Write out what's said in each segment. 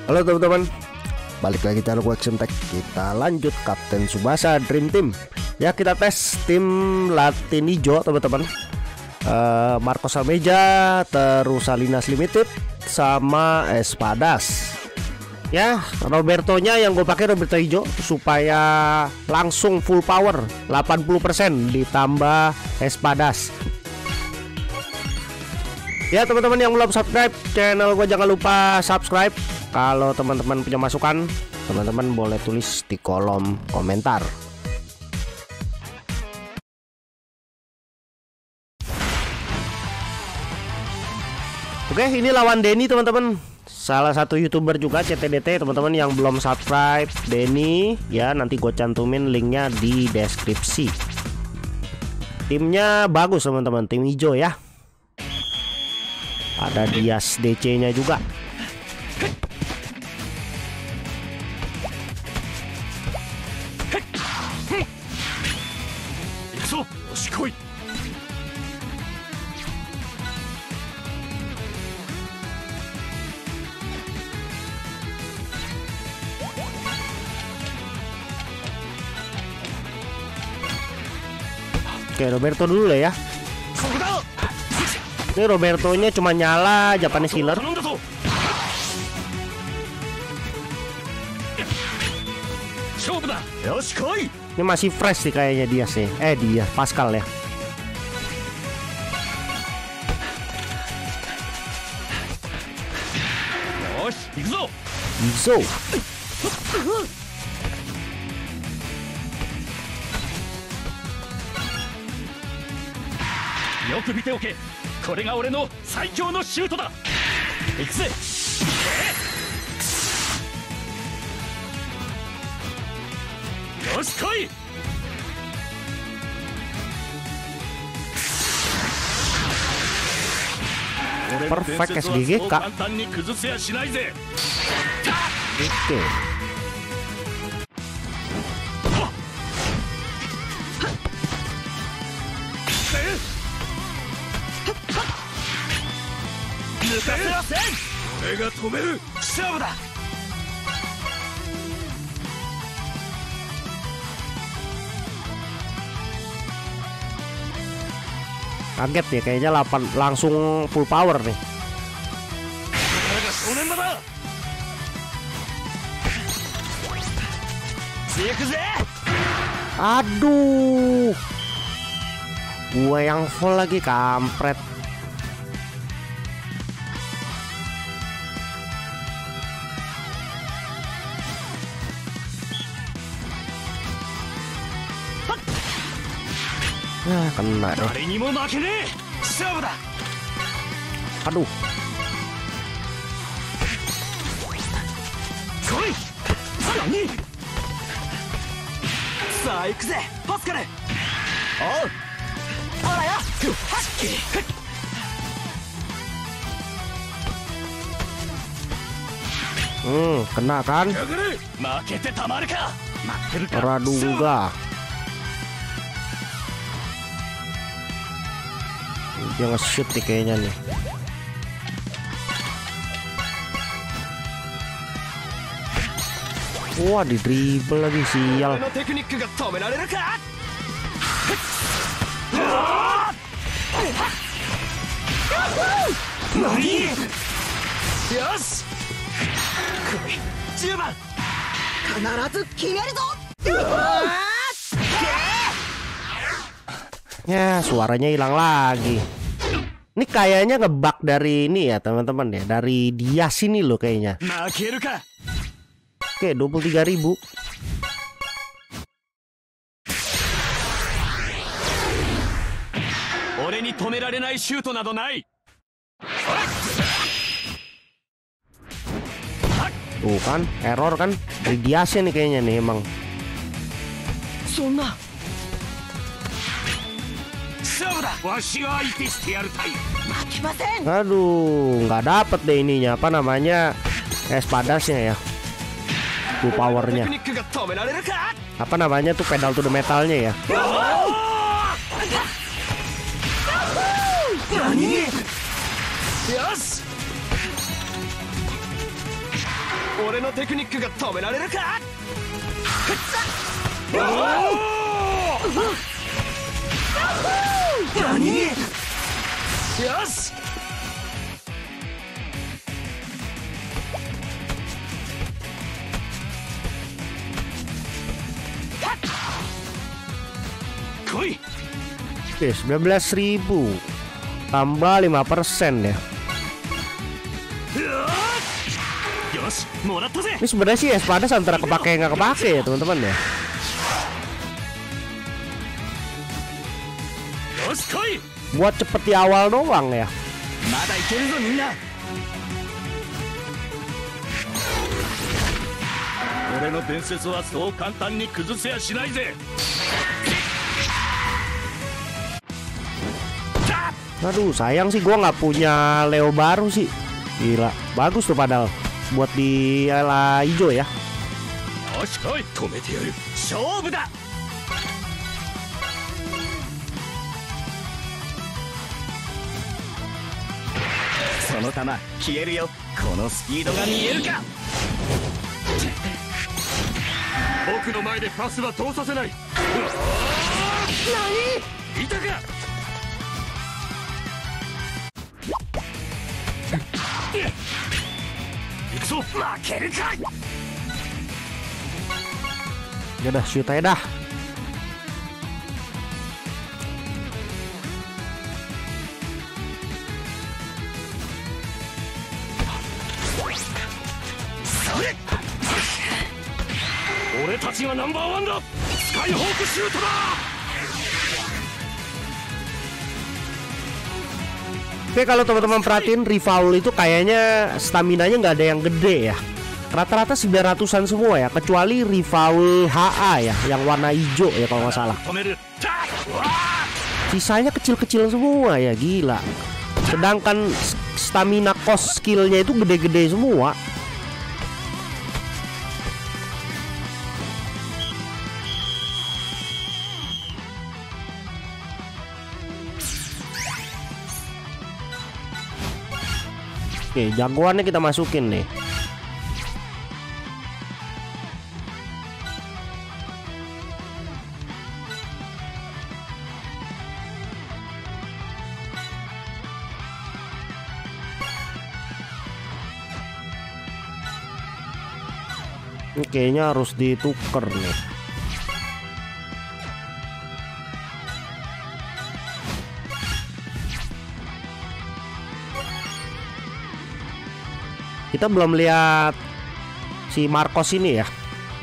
Halo teman-teman, balik lagi channel gue Action Tech. Kita lanjut Kapten Tsubasa Dream Team. Ya, kita tes tim Latin Hijau teman-teman. Marcos Almeida, terus Salinas Limited, sama Espadas. Ya, Robertonya yang gue pakai Roberto hijau supaya langsung full power 80% ditambah Espadas. Ya teman-teman yang belum subscribe channel gue, jangan lupa subscribe. Kalau teman-teman punya masukan, teman-teman boleh tulis di kolom komentar. Oke, ini lawan Denny teman-teman. Salah satu YouTuber juga CTDT teman-teman. Yang belum subscribe Denny ya, nanti gue cantumin linknya di deskripsi. Timnya bagus teman-teman, tim hijau ya. Ada Dias DC nya juga. Oke, Roberto dulu lah ya. Ini Robertonya cuma nyala Japanese Killer. Ini masih fresh sih kayaknya dia sih. Dia Pascal ya. Izo. Perfect SGG Kak. Oke. Kaget ya, kayaknya 8 langsung full power nih. Aduh, gue yang full lagi, kampret. Nah, kena deh. Aduh. Kena kan? Radungga. Dia nge-shoot nih kayaknya nih. Wah, di dribble lagi, sial. Ya, suaranya hilang lagi. Ini kayaknya ngebug dari ini ya teman-teman ya, dari dia sini loh kayaknya. Oke, 23.000. Tuh kan, error kan dari dia nih kayaknya nih emang. Aduh, nggak dapet deh ininya, apa namanya, Espadasnya ya, full powernya. Apa namanya tuh, pedal to the metalnya ya. 俺のテクニックが止められるか。何？よし。来い。 Oke, 19.000 tambah 5% ya. Ini sebenarnya sih Espada antara kepake nggak kepake ya teman-teman ya. Buat cepet di awal doang ya. Aduh sayang sih gua nggak punya Leo baru sih. Gila, bagus tuh padahal buat di ala hijau ya. Ya udah shoot aja dah. Oke, kalau teman-teman perhatiin rival itu kayaknya staminanya nggak ada yang gede ya. Rata-rata 900-an semua ya, kecuali rival HA ya, yang warna hijau ya kalau nggak salah. Sisanya kecil-kecil semua ya, gila. Sedangkan stamina cost skillnya itu gede-gede semua. Oke, jagoannya kita masukin nih. Ini kayaknya harus ditukar nih. Kita belum lihat si Marcos ini ya.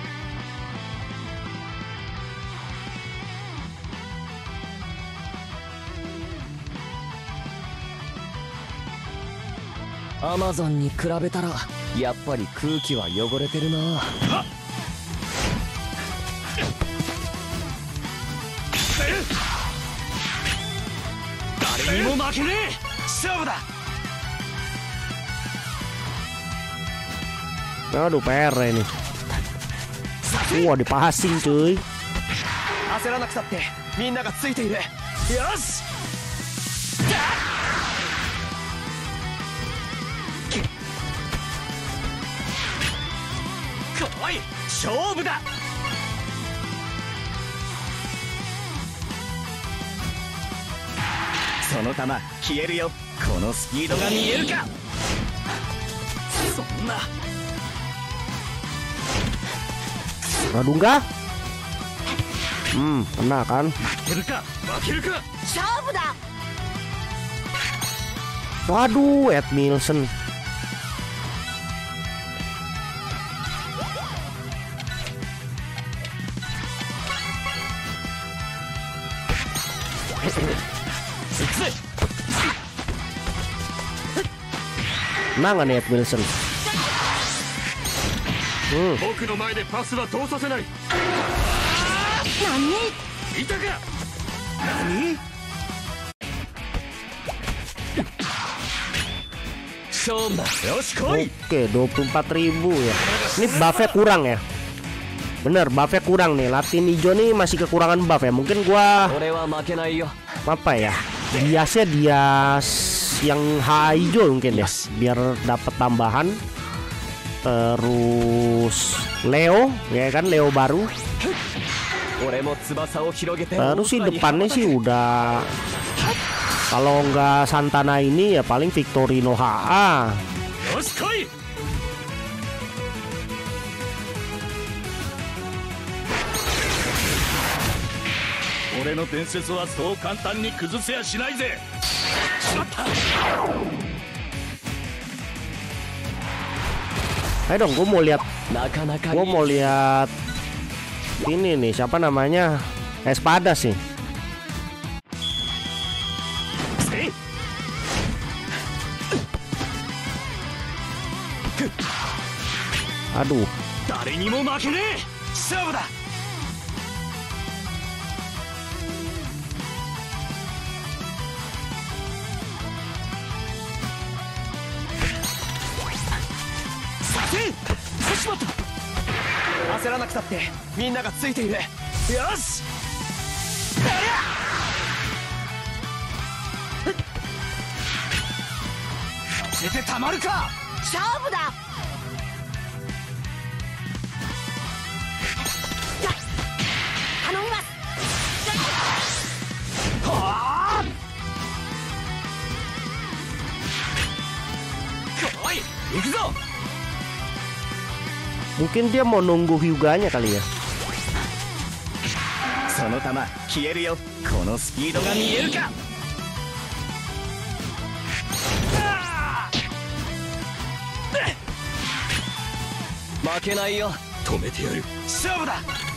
Amazon に比べたらやっぱり空気は汚れてるな。誰にも負けねえ。勝負だ。 Aduh PR ini. Wah dipasing cuy. Aduh enggak. Kena kan. Waduh, Ed Milson. Menang kan Ed Milson. Oke, 24.000 ya. Ini buffnya kurang ya. Bener, buffnya kurang nih. Latin hijau nih masih kekurangan buff ya. Mungkin gua apa ya? Biasanya dia yang hijau mungkin ya, biar dapat tambahan. Terus Leo, ya kan, Leo baru. 俺も翼を広げて Terus sih depannya sih udah, kalau nggak Santana ini ya paling Victorino HA. よし来い。 俺の伝説はそう簡単に崩せやしないぜ。しまった。 Ayo dong, gue mau lihat, なかなか gue mau lihat ini nih, siapa namanya, Espada sih. せい。 Aduh, 誰にも負けねえ。勝負だ。 しまった。焦らなくたってみんながついている。よし。ありゃ。させてたまるか。 勝負だ。頼みます。 はあ。来い。行くぞ。 mungkin dia mau nunggu Hyuganya kali ya. その球消えるよ。このスピードが見えるか。 負けないよ。 止めてやる。勝負だ。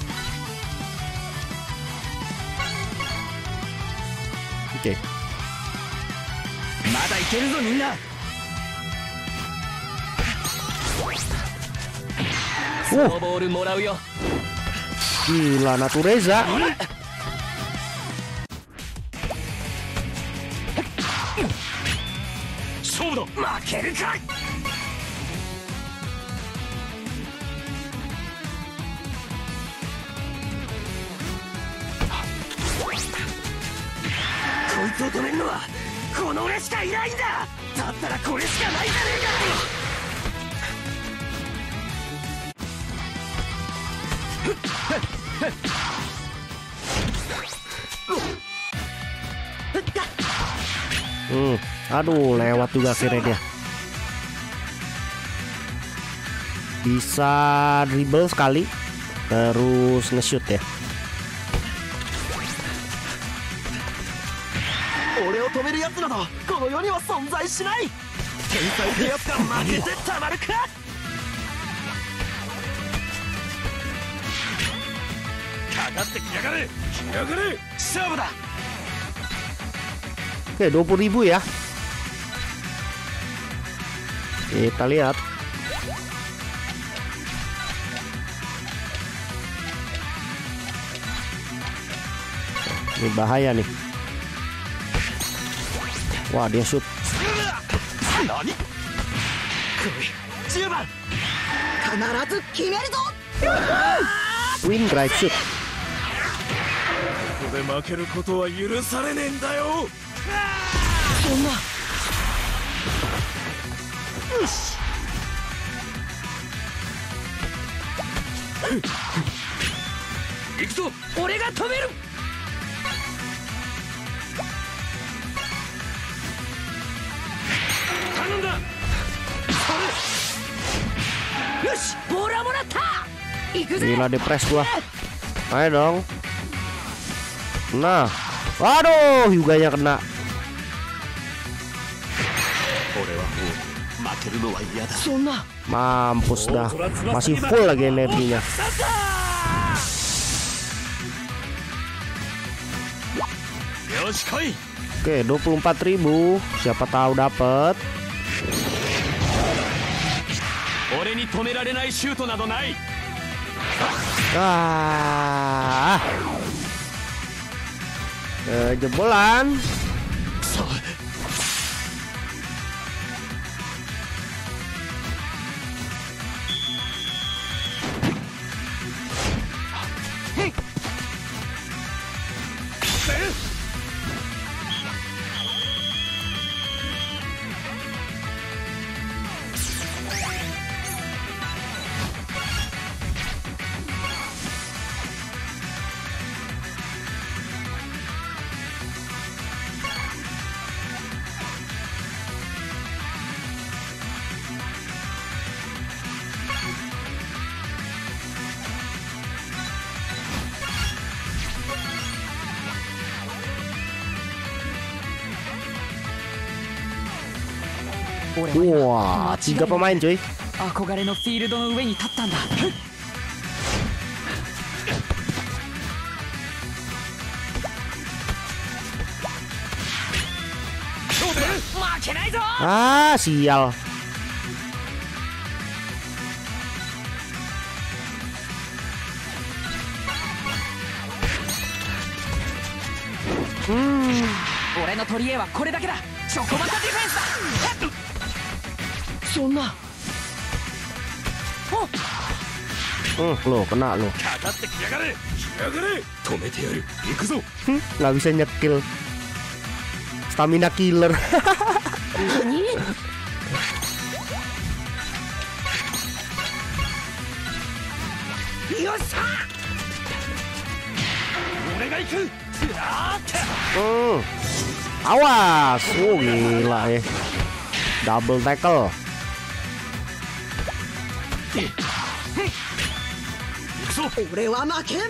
Oke. まだいけるぞみんな。 そのボールもらうよ。 Gila, Natureza. 勝負だ。負けるか。こいつを止めるのはこの俺しかいないんだ。だったらこれしかないじゃねえか。 Aduh, lewat juga akhirnya dia. Bisa dribble sekali, terus nge-shoot ya. 俺を止めるやつなどこの世には存在しない。天才ってやつが負けてたまるか。 かかってきやがれ。来やがれ。勝負だ。 Oke, 20.000 ya. Kita lihat. Ini bahaya nih. Wah, dia shoot. 何。来い。10番。 必ず決めるぞ。 Win drive shoot. ここで負けることは許されねえんだよ。 そんな。 よし。行くぞ。 俺が止める。 頼んだ。 よし、ボールはもらった。行くぜ。 Gila, depres gua. Ayo dong. Nah. Waduh, Hyuganya kena. 俺はもう負けるのは嫌だ。 そんな。 Mampus dah. Masih full lagi energinya. Oke, 24.000. Siapa tahu dapat. 俺に止められないシュートなどない。 Ah. Jebolan. 俺は今 Wah, 3 pemain cuy. 憧れのフィールドの上に立ったんだ。負けないぞ。 Ah, sial. 俺の取り柄はこれだけだ。チョコバタディフェンスだ。そんな。 Lo kena lo. かかってきやがれ。来やがれ。止めてやる。行くぞ。 Nggak bisa nyekill. Stamina killer. よっしゃ。俺が行く。あーっ Awas. Oh gila ya. Double tackle. 行くぞ。 俺は負けん。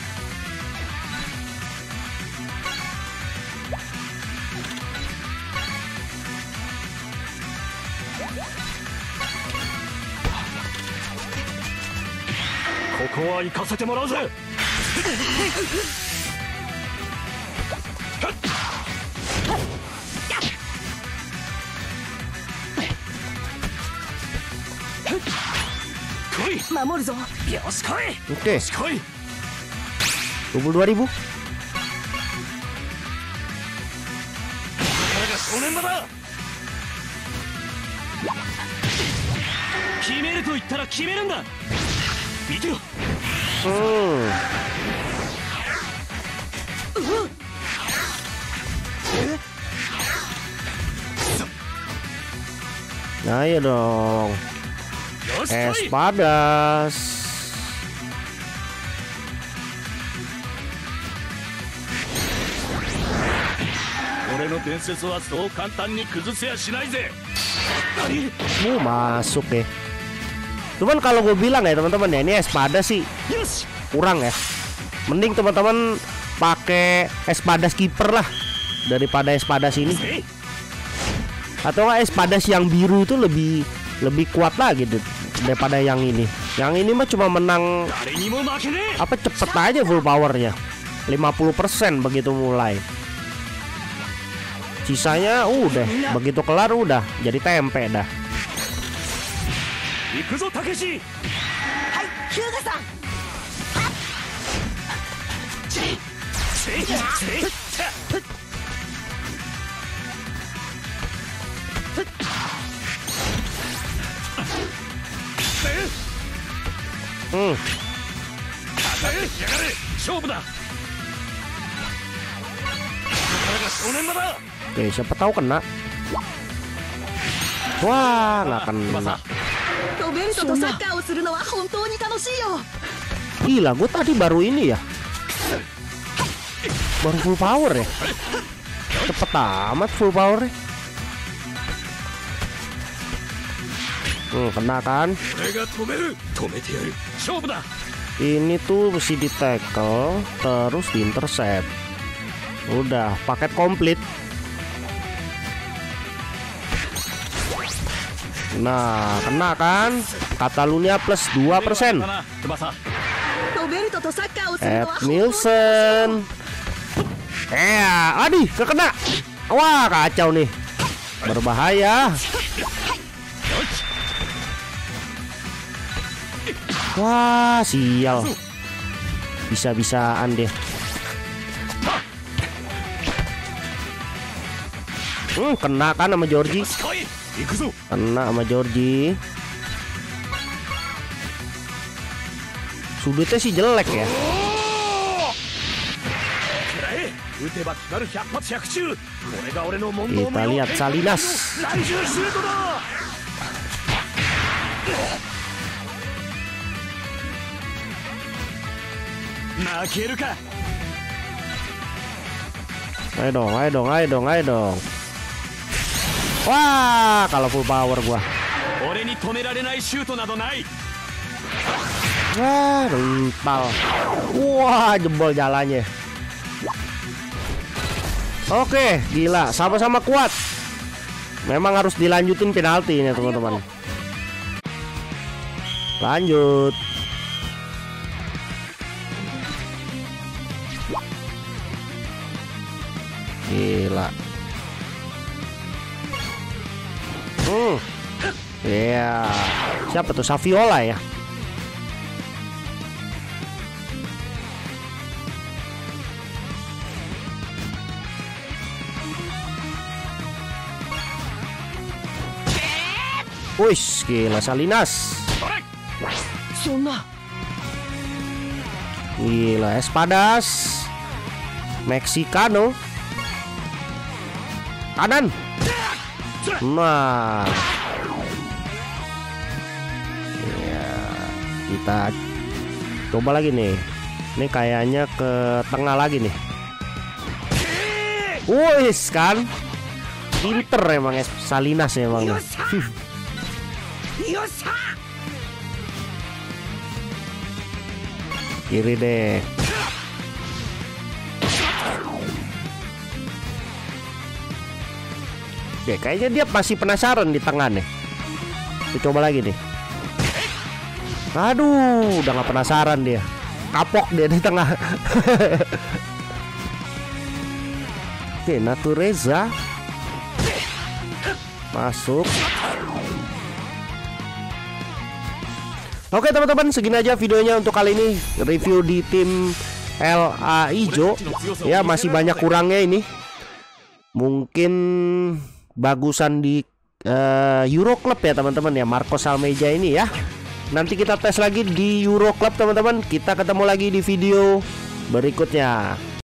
ここは行かせてもらうぜ。来い。 守るぞ。 よし来い。 Oke, よし来い。 22.000. これが正念場だ。決めると言ったら決めるんだ。見てよ。 Ayo dong. よし来い。 Espadas. 俺の伝説はそう簡単に崩せやしないぜ。 Masuk ya. Cuman kalau gue bilang ya teman-teman ya, ini Espada sih よし。 kurang ya. Mending teman-teman pakai Espadas Keeper lah daripada Espadas ini. Atau nggak Espadas yang biru itu lebih kuat lagi daripada yang ini. Yang ini mah cuma menang 誰にも負けねえ。 apa cepet aja full powernya 50% begitu mulai. Sisanya udah begitu kelar udah jadi tempe dah. 行くぞたけし。 はい、ヒューガさん。 Hmm. やがれ。勝負だ。これが正念場だ。 Oke, siapa tahu kena. Wah, nggak kena. ロベルトとサッカーをするのは本当に楽しいよ。 Gila, gue tadi baru ini ya. Baru full power ya. Cepet amat full power ya. Kena kan. 俺が止める。止めてやる。勝負だ。 Ini tuh mesti di tackle terus di intercept. Udah paket komplit. Nah, kena kan? Catalunya plus 2%. ロベルトとサッカーをするの Ed は本当に Nielsen. Aduh, kekena. Wah, kacau nih. Berbahaya. Wah, sial. Bisa-bisaan deh. Kena kan sama Georgie. 行くぞ。 Kena sama Georgie. Sudutnya sih jelek ya. 打てば決まる百発百中。これが俺の問答 Kita lihat Salinas. 来週シュートだ。負けるか。 Ayo dong, ayo dong, ayo dong, ayo dong. Wah, kalau full power gua. 俺に止められないシュートなどない。 Wah, rental. Wah, jebol jalannya. Oke, gila, sama-sama kuat. Memang harus dilanjutin penalti ini teman-teman. Lanjut. Gila. Ya, siapa tuh? Saviola ya. Wih, gila Salinas. Gila Espadas. Mexicano. Kanan. Nah. Ya, kita coba lagi nih. Ini kayaknya ke tengah lagi nih. Wih, kan. Pinter emang Salinas emang. Kiri deh. Oke, kayaknya dia masih penasaran di tengah nih. Kita coba lagi nih. Aduh, udah gak penasaran dia. Kapok dia di tengah. Oke, Natureza masuk. Oke teman-teman, segini aja videonya untuk kali ini. Review di tim LA Ijo. Ya, masih banyak kurangnya ini. Mungkin bagusan di Euro Club ya teman-teman ya, Marcos Almeida ini ya. Nanti kita tes lagi di Euro Club teman-teman. Kita ketemu lagi di video berikutnya.